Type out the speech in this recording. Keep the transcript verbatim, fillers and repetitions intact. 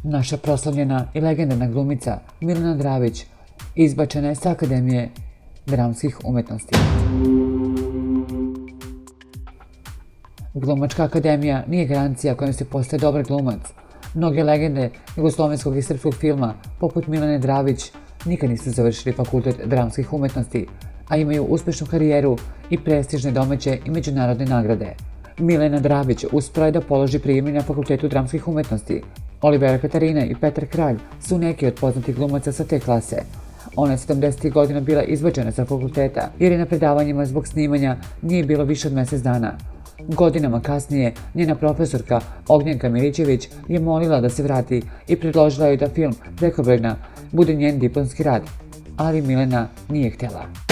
Naša proslavljena i legendarna glumica Milena Dravić izbačena je sa Akademije dramskih umetnosti. Glumačka akademija nije garancija kojom se postaje dobar glumac. Mnoge legende jugoslovenskog i srpskog filma, poput Milene Dravić, nikad nisu završili fakultet dramskih umetnosti, a imaju uspešnu karijeru i prestižne domaće i međunarodne nagrade. Milena Dravić uspela je da položi prijemni na Fakultetu dramskih umetnosti. Olivera Katarina i Petar Kralj su neki od poznatih glumaca sa te klase. Ona je sedamdesetih godina bila izbačena sa fakulteta jer je na predavanjima zbog snimanja nije bilo više od mesec dana. Godinama kasnije, njena profesorka Ognjenka Milićević je molila da se vrati i predložila joj da film Prekobrojna bude njen diplomski rad, ali Milena nije htjela.